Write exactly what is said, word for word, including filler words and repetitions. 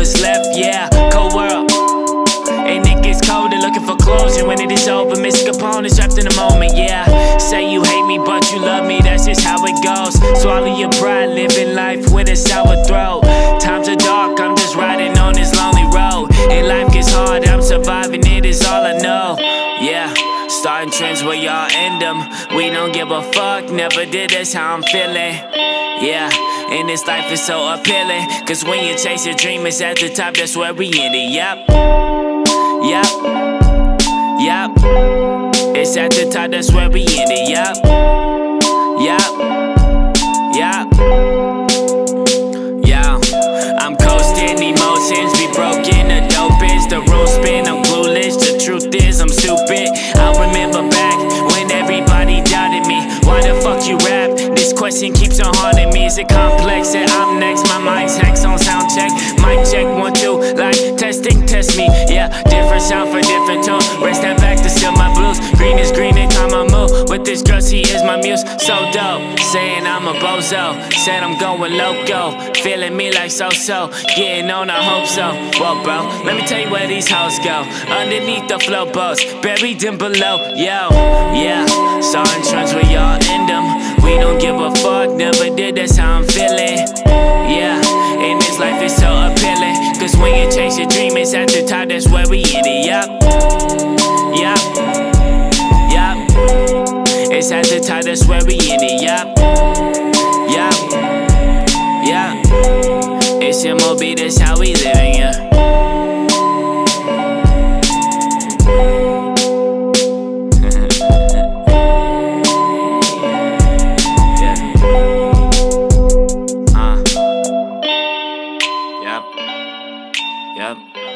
what's left, yeah, cold world. And it gets colder, looking for closure. When it is over, missing components trapped in the moment, yeah. Say you hate me, but you love me, that's just how it goes. Swallow your pride, living life with a sour throat. Times are dark, I'm just riding on this lonely road. And life gets hard, I'm surviving, it is all I know. Yeah, starting trends where y'all end them. We don't give a fuck, never did, that's how I'm feeling. Yeah, and this life is so appealing. Cause when you chase your dream, it's at the top, that's where we end it, yup. Yup, yup, it's at the top, that's where we end it, yup. Yup, yup, yo, I'm coasting, emotions be broken, the dope is, the rules spin, I'm clueless, the truth is I'm stupid. I remember back when everybody doubted me, why the fuck you rap? This question keeps on haunting me, is it complex that I'm next? My mind's hacks on sound check, mic check, one, two, like testing, test me, yeah, different sound for different tone, rest that back to steal my blues, green is green and time I move, with this girl she is my muse, so dope, saying I'm a bozo, said I'm going loco, feeling me like so-so, getting on I hope so, whoa bro, let me tell you where these hoes go, underneath the flow boats, buried in below, yo, yeah, starting trends where y'all end them, we don't give a fuck, never did, that's how I'm feeling, yeah, and this life is so appealing, cause when you chase your dream, it's at the top, that's where we end it, yup, yup, yup, it's at the top, that's where we end it, yup, yup, yup, it's M O B, that's how we living, yeah. Yep.